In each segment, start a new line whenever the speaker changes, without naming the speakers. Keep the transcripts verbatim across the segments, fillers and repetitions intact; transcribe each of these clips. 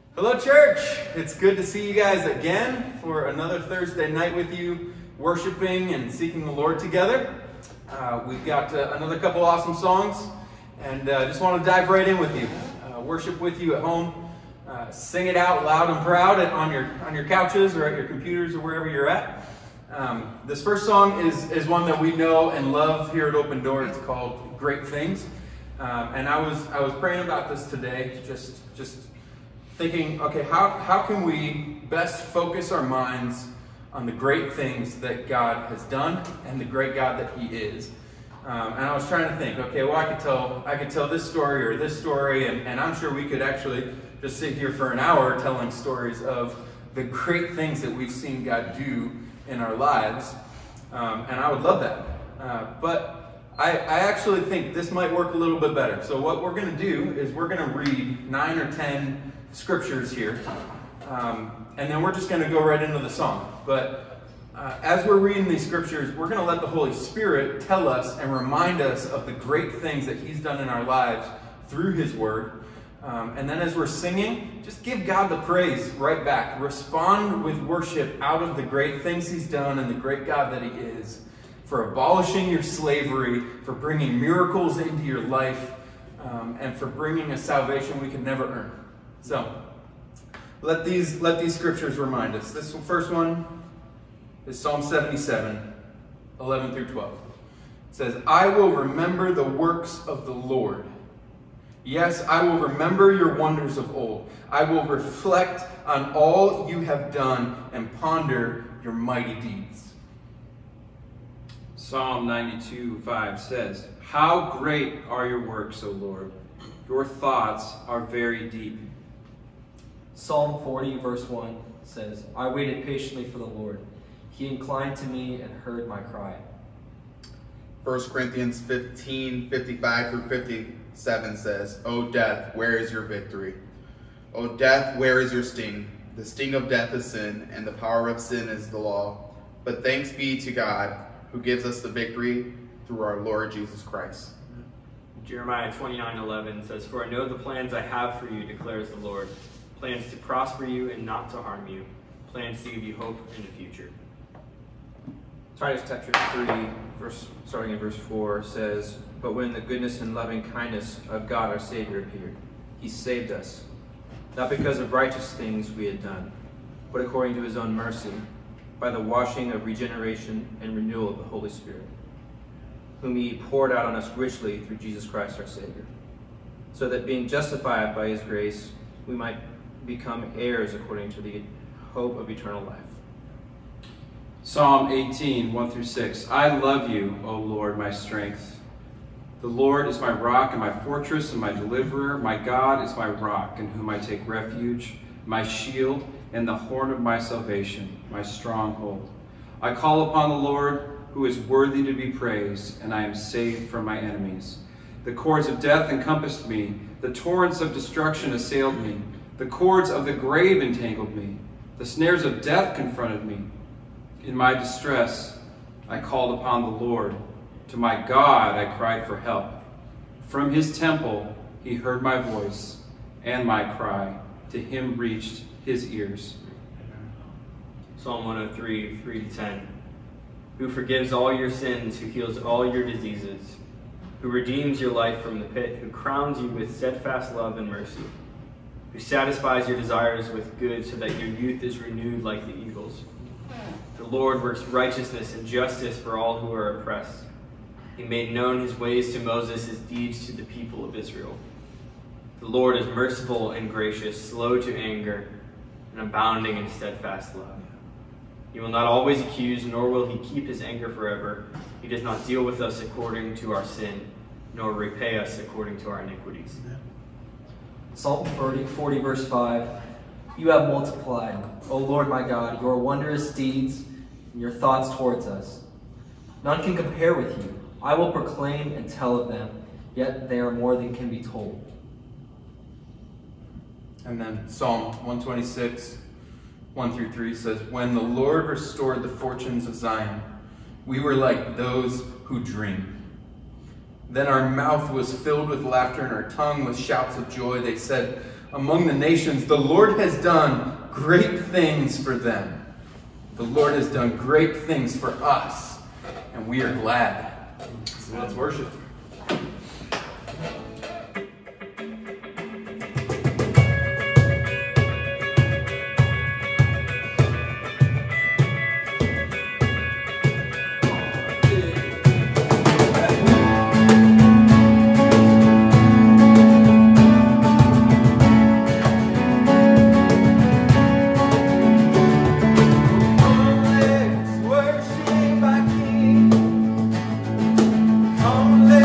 Hello, church. It's good to see you guys again for another Thursday night with you, worshiping and seeking the Lord together. Uh, we've got uh, another couple awesome songs, and I uh, just want to dive right in with you. Uh, worship with you at home. Uh, sing it out loud and proud at, on your on your couches or at your computers or wherever you're at. Um, this first song is, is one that we know and love here at Open Door. It's called Great Things. Um, and I was I was praying about this today, just just thinking, okay, how, how can we best focus our minds on the great things that God has done and the great God that He is. Um, and I was trying to think, okay, well, I could tell I could tell this story or this story, and, and I'm sure we could actually just sit here for an hour telling stories of the great things that we've seen God do in our lives. Um, and I would love that. Uh, but I, I actually think this might work a little bit better. So what we're going to do is we're going to read nine or ten scriptures here. Um, and then we're just going to go right into the song. But uh, as we're reading these scriptures, we're going to let the Holy Spirit tell us and remind us of the great things that He's done in our lives through His Word. Um, and then as we're singing, just give God the praise right back. Respond with worship out of the great things He's done and the great God that He is, for abolishing your slavery, for bringing miracles into your life, um, and for bringing a salvation we could never earn. So, let these, let these scriptures remind us. This first one is Psalm seventy-seven, eleven through twelve. It says, I will remember the works of the Lord. Yes, I will remember your wonders of old. I will reflect on all you have done and ponder your mighty deeds.
Psalm ninety-two, five says, how great are your works, O Lord! Your thoughts are very deep.
Psalm forty, verse one says, I waited patiently for the Lord. He inclined to me and heard my cry.
First Corinthians fifteen, fifty-five through fifty-seven says, O death, where is your victory? O death, where is your sting? The sting of death is sin, and the power of sin is the law. But thanks be to God, who gives us the victory through our Lord Jesus Christ.
Jeremiah twenty-nine, eleven says, For I know the plans I have for you, declares the Lord. Plans to prosper you and not to harm you. Plans to give you hope in the future.
Titus chapter three, verse, starting in verse four, says, But when the goodness and loving kindness of God our Savior appeared, He saved us, not because of righteous things we had done, but according to His own mercy, by the washing of regeneration and renewal of the Holy Spirit, whom He poured out on us richly through Jesus Christ our Savior, so that being justified by His grace, we might become heirs according to the hope of eternal life.
Psalm eighteen, one through six. I love you, O Lord, my strength. The Lord is my rock and my fortress and my deliverer. My God is my rock in whom I take refuge, my shield and the horn of my salvation, my stronghold. I call upon the Lord, who is worthy to be praised, and I am saved from my enemies. The cords of death encompassed me. The torrents of destruction assailed me. The cords of the grave entangled me. The snares of death confronted me. In my distress, I called upon the Lord. To my God, I cried for help. From His temple, He heard my voice, and my cry to Him reached His ears.
Psalm one oh three, three to ten. Who forgives all your sins, who heals all your diseases, who redeems your life from the pit, who crowns you with steadfast love and mercy, who satisfies your desires with good so that your youth is renewed like the eagles. The Lord works righteousness and justice for all who are oppressed. He made known His ways to Moses, His deeds to the people of Israel. The Lord is merciful and gracious, slow to anger, and abounding in steadfast love. He will not always accuse, nor will He keep His anger forever. He does not deal with us according to our sin, nor repay us according to our iniquities.
Psalm forty, forty, verse five. You have multiplied, O Lord my God, your wondrous deeds and your thoughts towards us. None can compare with you. I will proclaim and tell of them, yet they are more than can be told.
And then Psalm one twenty-six, one through three says, When the Lord restored the fortunes of Zion, we were like those who dream. Then our mouth was filled with laughter and our tongue with shouts of joy. They said, among the nations. The Lord has done great things for them. The Lord has done great things for us, and we are glad. So let's worship. Come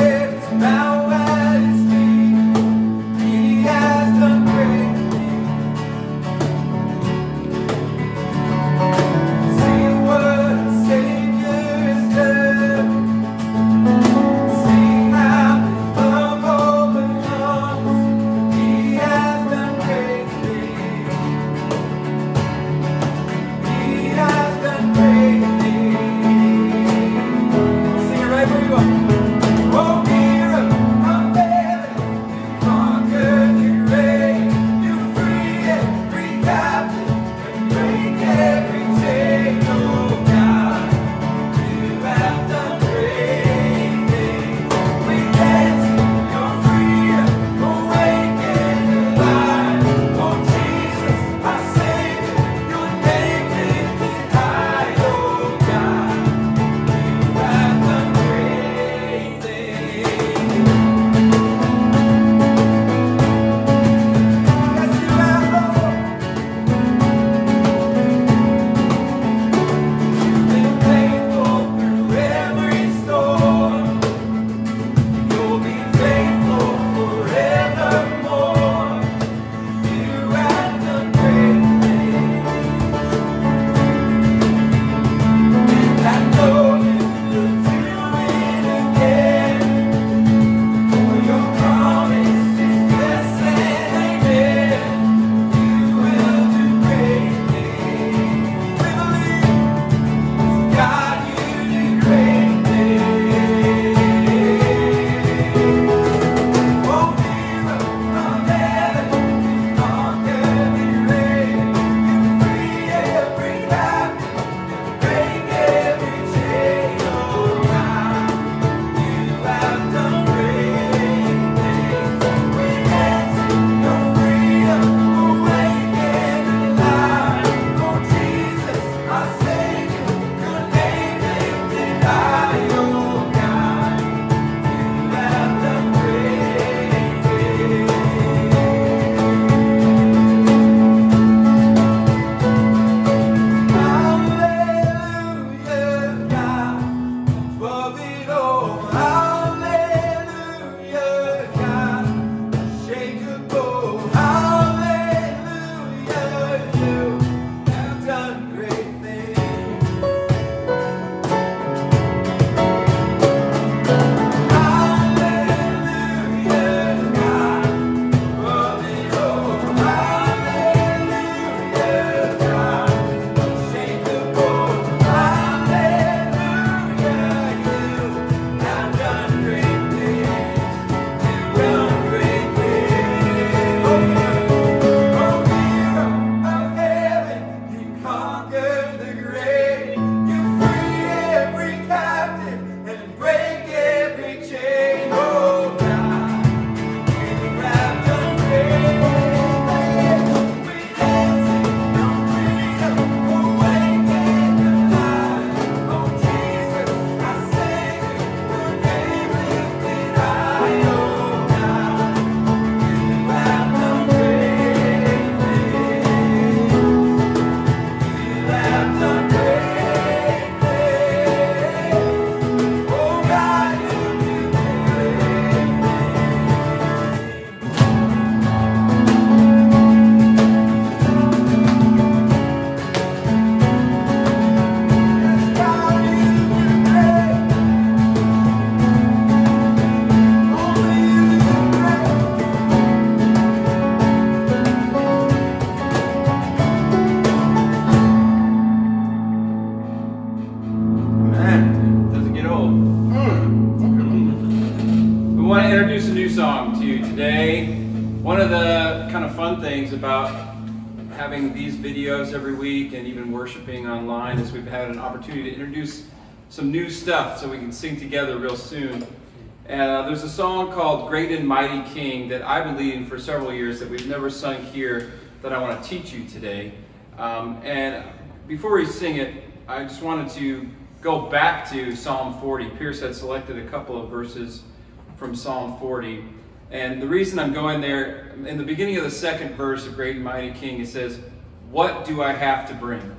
about having these videos every week and even worshiping online, as we've had an opportunity to introduce some new stuff so we can sing together real soon. Uh, there's a song called Great and Mighty King that I've been leading for several years that we've never sung here that I want to teach you today. Um, and before we sing it, I just wanted to go back to Psalm forty. Pierce had selected a couple of verses from Psalm forty. And the reason I'm going there, in the beginning of the second verse of Great and Mighty King, it says, "What do I have to bring?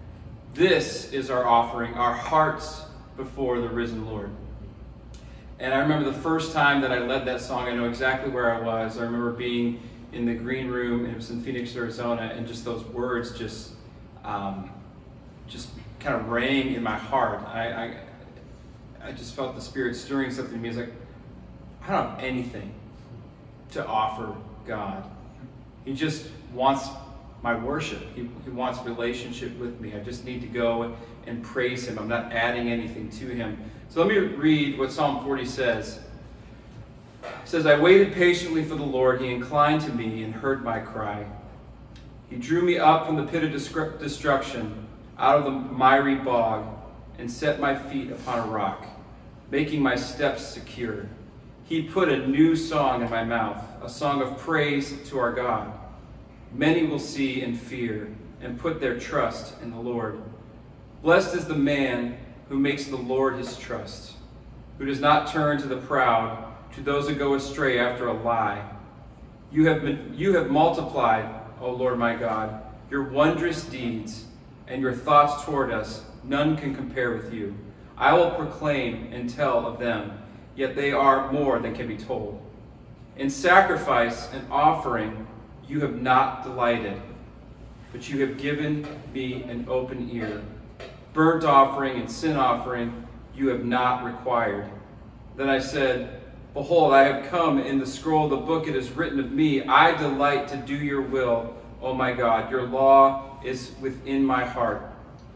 This is our offering, our hearts before the risen Lord." And I remember the first time that I led that song, I know exactly where I was. I remember being in the green room, it was in Phoenix, Arizona, and just those words just um, just kind of rang in my heart. I, I, I just felt the Spirit stirring something in me. It's like, I don't have anything to offer God. He just wants my worship. He, he wants relationship with me. I just need to go and praise Him. I'm not adding anything to Him. So let me read what Psalm forty says. It says, "I waited patiently for the Lord. He inclined to me and heard my cry. He drew me up from the pit of destruction, out of the miry bog, and set my feet upon a rock, making my steps secure. He put a new song in my mouth, a song of praise to our God. Many will see and fear and put their trust in the Lord. Blessed is the man who makes the Lord his trust, who does not turn to the proud, to those who go astray after a lie. You have been, you have multiplied, O Lord my God, your wondrous deeds, and your thoughts toward us none can compare with you. I will proclaim and tell of them, yet they are more than can be told. In sacrifice and offering you have not delighted, but you have given me an open ear. Burnt offering and sin offering you have not required. Then I said, Behold, I have come. In the scroll of the book it is written of me, I delight to do your will, O my God. Your law is within my heart.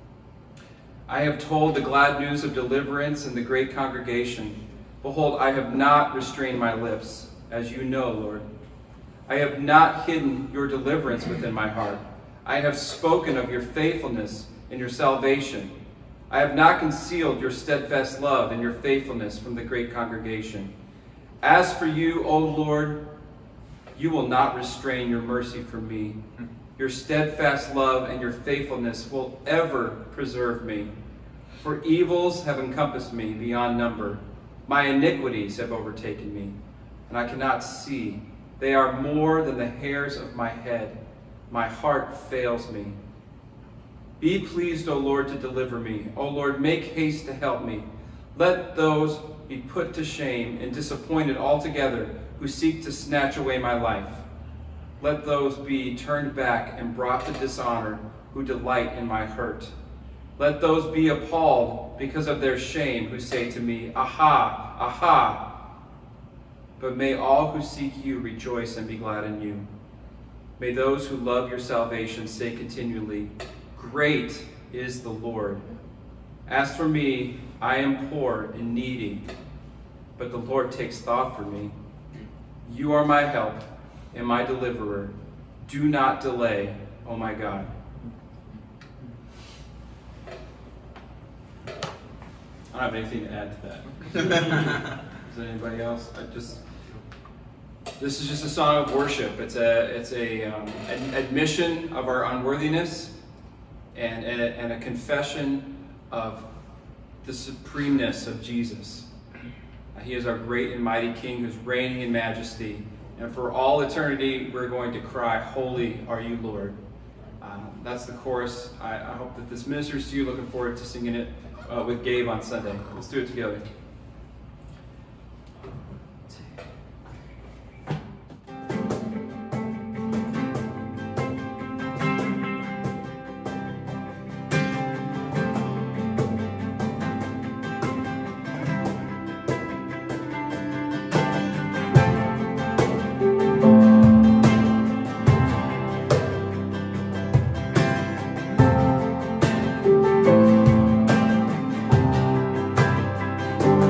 I have told the glad news of deliverance in the great congregation. Behold, I have not restrained my lips, as you know, Lord. I have not hidden your deliverance within my heart. I have spoken of your faithfulness and your salvation. I have not concealed your steadfast love and your faithfulness from the great congregation. As for you, O Lord, you will not restrain your mercy from me. Your steadfast love and your faithfulness will ever preserve me. For evils have encompassed me beyond number. My iniquities have overtaken me, and I cannot see. They are more than the hairs of my head. My heart fails me. Be pleased, O Lord, to deliver me. O Lord, make haste to help me. Let those be put to shame and disappointed altogether who seek to snatch away my life. Let those be turned back and brought to dishonor who delight in my hurt. Let those be appalled because of their shame who say to me, Aha, aha. But may all who seek you rejoice and be glad in you. May those who love your salvation say continually, Great is the Lord. As for me, I am poor and needy, but the Lord takes thought for me. You are my help and my deliverer. Do not delay, O my God. I don't have anything to add to that. Is there anybody else? I just this is just a song of worship. It's a it's a um, an admission of our unworthiness and and a, and a confession of the supremeness of Jesus. Uh, he is our great and mighty King who's reigning in majesty. And for all eternity, we're going to cry, Holy are you, Lord. Um, that's the chorus. I, I hope that this ministers to you. Looking forward to singing it uh, with Gabe on Sunday. Let's do it together.
Thank you.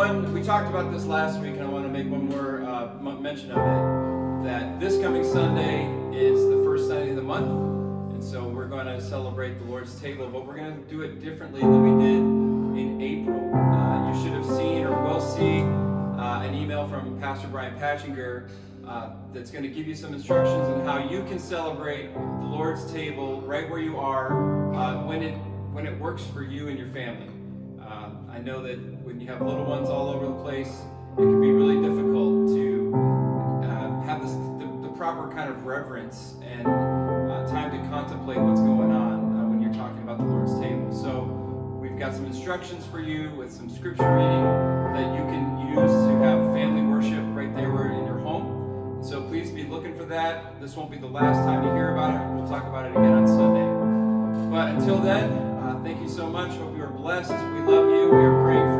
one, we talked about this last week, and I want to make one more uh, mention of it, that this coming Sunday is the first Sunday of the month, and so we're going to celebrate the Lord's table, but we're going to do it differently than we did in April. Uh, you should have seen or will see uh, an email from Pastor Brian Patchinger uh, that's going to give you some instructions on how you can celebrate the Lord's table right where you are uh, when it when it works for you and your family. Uh, I know that when you have little ones all over the place, it can be really difficult to uh, have this, the, the proper kind of reverence and uh, time to contemplate what's going on uh, when you're talking about the Lord's table. So we've got some instructions for you with some scripture reading that you can use to have family worship right there in your home. So please be looking for that. This won't be the last time you hear about it. We'll talk about it again on Sunday. But until then, uh, thank you so much. Hope you are blessed. We love you. We are praying for you.